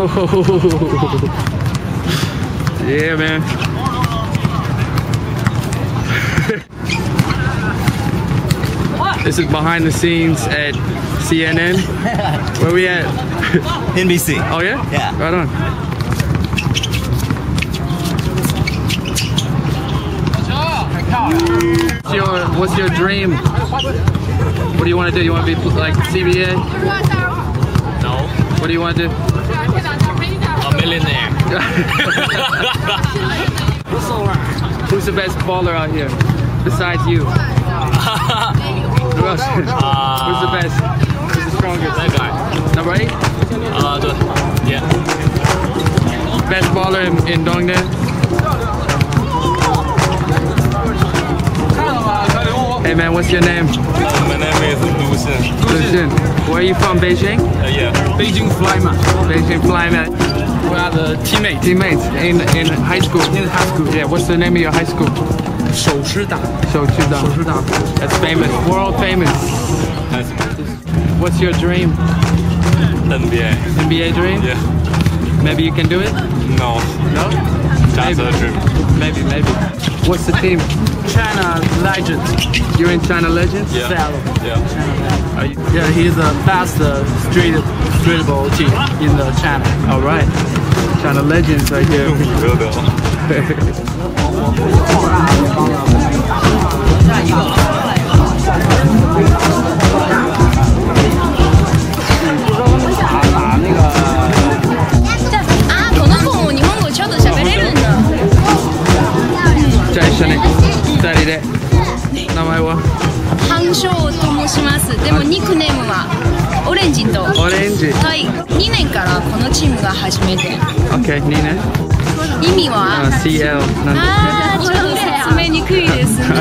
Yeah, man. This is behind the scenes at CNN. Where we at? NBC. Oh yeah? Yeah. Right on. What's your dream? What do you want to do? You want to be like CBA? No. What do you want to do? A millionaire. Who's the best baller out here? Besides you? Who else? Who's the best? Who's the strongest? That guy. Number 8? Yeah. Best baller in Dongdae? Hey man, what's your name? My name is Lucien. Lucien. Where are you from? Beijing? Yeah. Beijing Flyman. Beijing Flyman. We are the teammates. Teammates in high school. In high school. Yeah. What's the name of your high school? 首师大. That's famous. World famous. What's your dream? NBA. NBA dream? Yeah. Maybe you can do it? No. No? That's a dream. Maybe. What's the team? China legend. You're in China Legends? Yeah. Yeah. Are you? Yeah, he's the best street ball team in the China. All right. China Legends right here.じゃあ一緒に2人で名前はハンショウと申します。でもニックネームはオレンジと。 オレンジ。 はい。2年からこのチームが初めて。 OK、2年。 意味は CL なんで。 ちょっと説明にくいですね。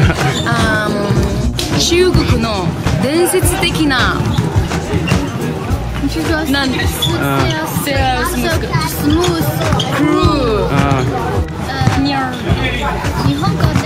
中国の伝説的ななんです。セーラースムースクルー。日本語で。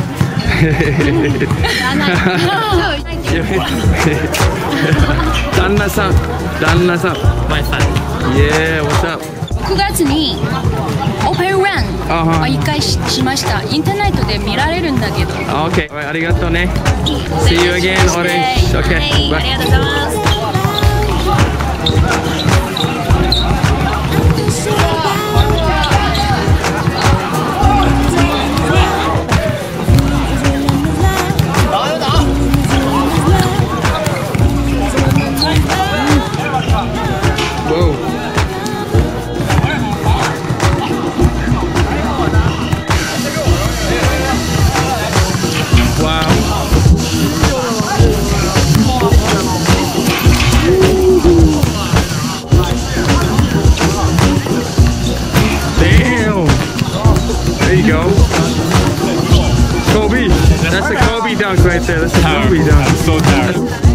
旦那さん。My son. Yeah, what's up? 6月にオペランを1回しました。インターネットで見られるんだけど。 OK、ありがとうね。See you again, Orange. OK、 はい、ありがとうございます。 There you go. Kobe. That's a Kobe dunk right there. That's a Kobe dunk. I'm so tired.